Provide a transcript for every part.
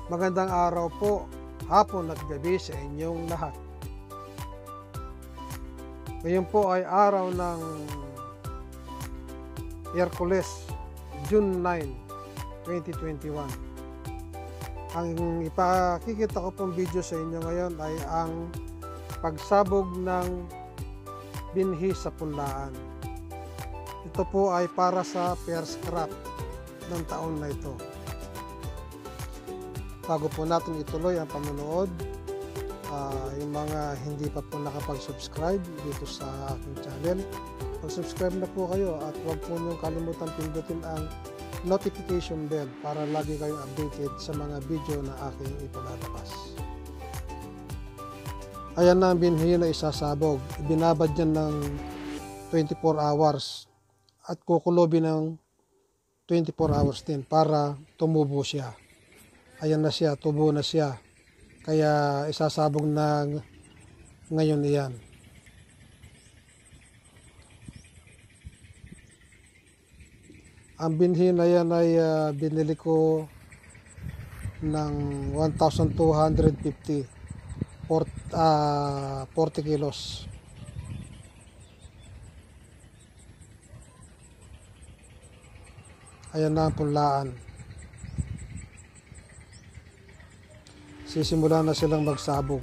Magandang araw po, hapon at gabi sa inyong lahat. Ngayon po ay araw ng Miyerkules, June 9, 2021. Ang ipakikita ko pong video sa inyo ngayon ay ang pagsabog ng binhi sa punlaan. Ito po ay para sa first crop ng taon na ito. Bago po natin ituloy ang panonood, yung mga hindi pa po nakapag-subscribe dito sa aking channel, mag-subscribe na po kayo at huwag po niyong kalimutan pindutin ang notification bell para lagi kayong updated sa mga video na aking ipalalabas. Ayan na ang binhi na isasabog. Ibinabad yan ng 24 hours at kukulobin ng 24 hours din para tumubo siya. Ayan na siya, tubo na siya. Kaya isasabog na ngayon iyan. Ang binhi na yan ay binili ko ng 1,250 40 kilos. Ayan na ang punlaan. Sisimula na silang magsabog.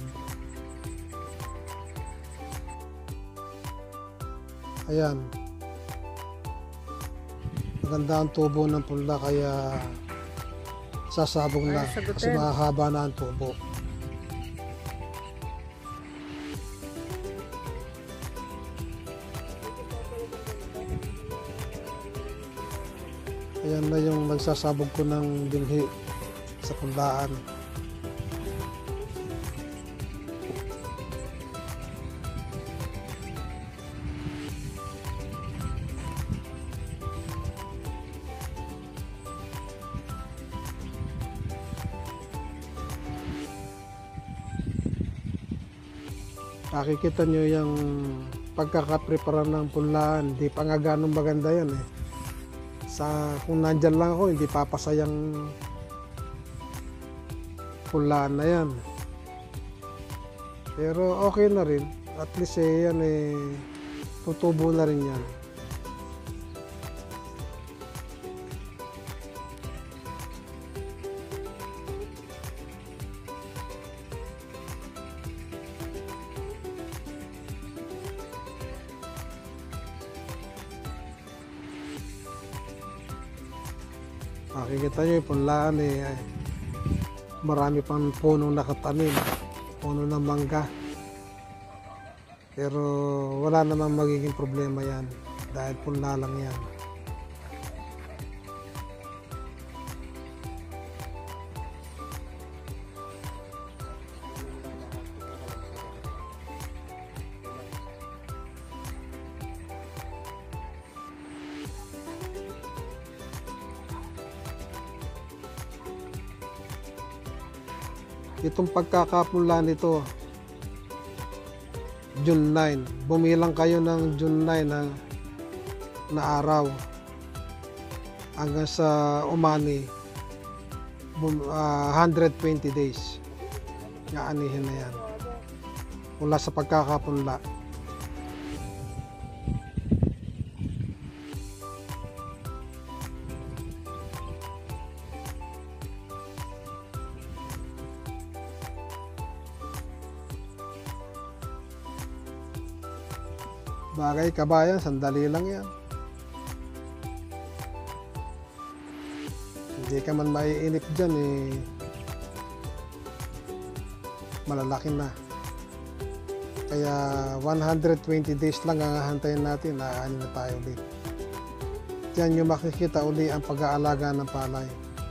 Ayan. Maganda ang tubo ng punla kaya sasabog na kasi mahaba na ang tubo. Ayan na yung nagsasabog ko ng binhi sa punlaan. Nakikita nyo yung pagkakaprepara ng punlaan, hindi pa nga ganong maganda yan eh. Kung nandyan lang ako, hindi papasayang punlaan na yan. Pero okay na rin, at least yan eh, tutubo na rin yan. Makikita nyo yung punlaan eh, marami pang punong nakatanim, puno ng mangga. Pero wala namang magiging problema yan dahil punla lang yan. Itong pagkakapunla nito, June 9. Bumilang kayo ng June 9 na araw hanggang sa umani, 120 days. Yaanihin na yan mula sa pagkakapunla. Bagay kabayan, sandali lang yan. Hindi ka man maiinip dyan eh, malalaki na. Kaya 120 days lang ang hahantayin natin, aanin na tayo ulit. Diyan yung makikita uli ang pag-aalaga ng palay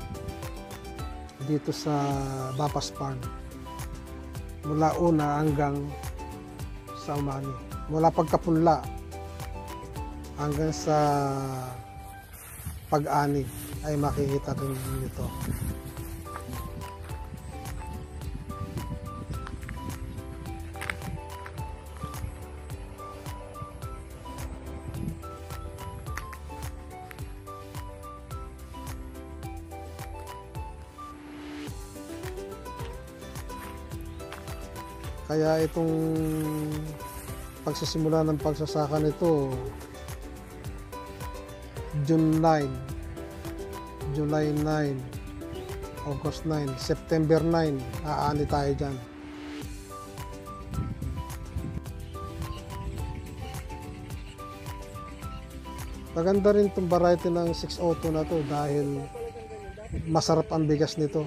dito sa Bapas Farm. Mula una hanggang sa umani. Mula pagkapunla hanggang sa pag-ani ay makikita rin nito. Kaya itong pagsisimula ng pagsasaka nito June 9, July 9, August 9, September 9 aani tayo dyan. Maganda rin itong variety ng 602 na to dahil masarap ang bigas nito.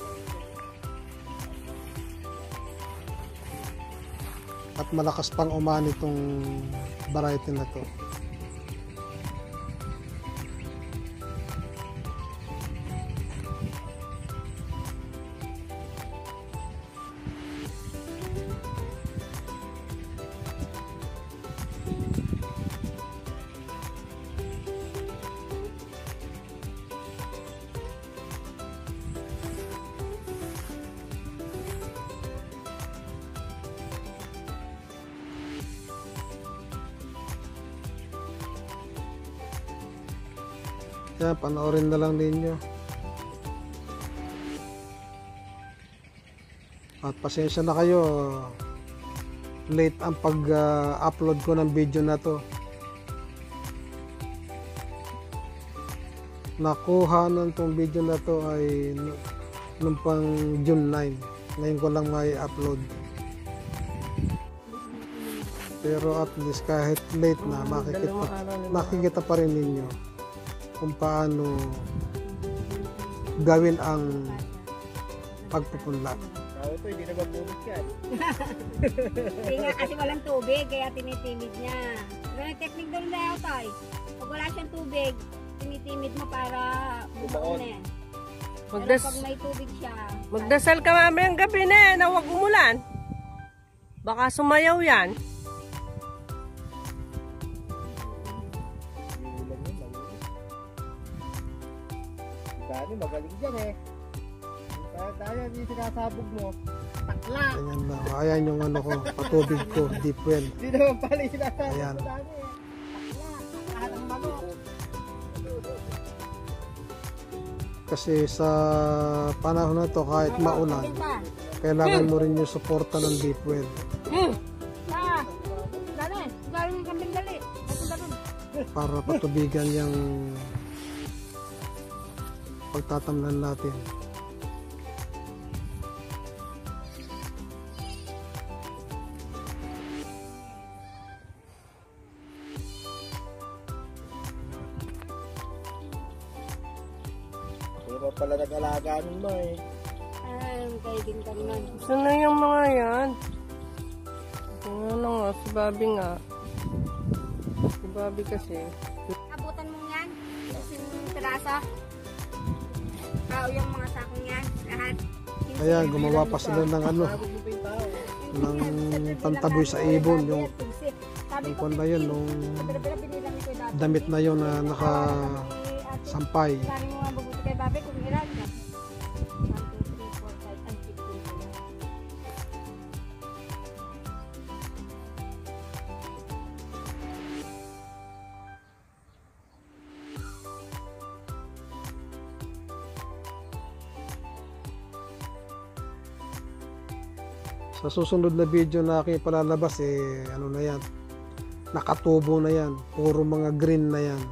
At malakas pang umani itong variety na to. Kaya panoorin na lang ninyo. At pasensya na kayo, late ang pag-upload ko ng video na to. Nakuha ng tong video na to ay nung pang June 9. Ngayon ko lang may upload. Pero at least kahit late na, makikita pa rin ninyo kung paano gawin ang pagpupunla. Ito, hindi na magbubot yan. Hindi nga kasi walang tubig, kaya tinitimid niya. Pero may technique doon na tay. Pag wala siyang tubig, tinitimid mo para bumaon na yan. Pero pag may tubig siya, Magdasal ka mamayang gabi na huwag umulan. Baka sumayaw yan. Dani, magaling dyan eh. Dahil yung sinasabog mo, takla. Ayan na. Ayan yung ano ko, patubig ko, deep well. Hindi naman pala yung sinasabog Ayan. mo, Dani eh. Takla, takla ng manok. Kasi sa panahon na to, kahit maulan, kailangan mo rin yung suporta ng deep well. Dali, galing yung kambing dali. Para patubigan yung pagtatamnan natin. Pero pala nag-alaga mo eh. Kayo din ka naman. Gusto na yung mga yan. Ano nga, si Bobby nga. Si Bobby kasi. Abutan mo yan. Yung terasa. Yung mga sakong yan. Lahat. Ayan, gumawa pa sila ng ano, ng pantaboy sa ibon, yung kwan na yun, nung damit na yun na nakasampay. Sabi mo nga mabuti kay Babe kung ilan ka. 1, 2, 3, 4, 5, and 15. Sa susunod na video na aking palalabas, ano na yan, nakatubo na yan, puro mga green na yan.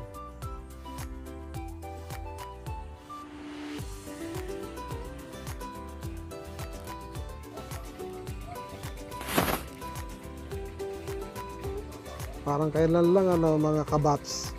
Parang kailan lang mga kabats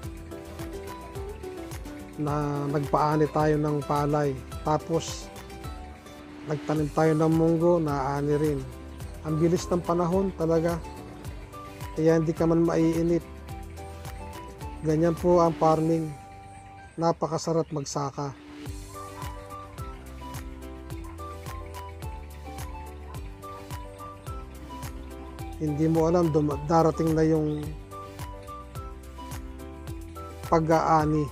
na nagpaani tayo ng palay, tapos nagtanim tayo ng munggo, naaani rin. Ang bilis ng panahon talaga, kaya hindi ka man maiinip. Ganyan po ang farming, napakasarap magsaka. Hindi mo alam, darating na yung pag-aani.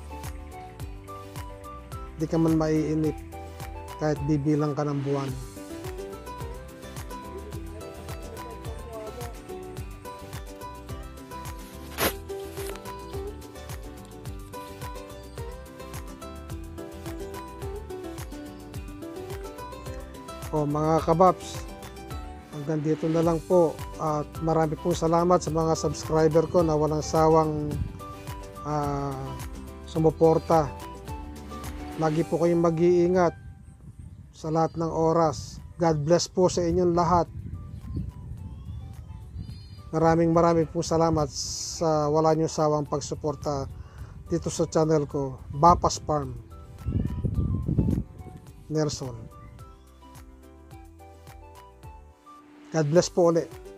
Hindi ka man maiinip kahit bibilang ka ng buwan. O mga kabaps, Hanggang dito na lang po at marami pong salamat sa mga subscriber ko na walang sawang sumuporta. Lagi po kayong mag-iingat sa lahat ng oras. God bless po sa inyong lahat. Maraming pong salamat sa wala niyong sawang pagsuporta dito sa channel ko, Bapas Farm Nelson. God bless po ulit.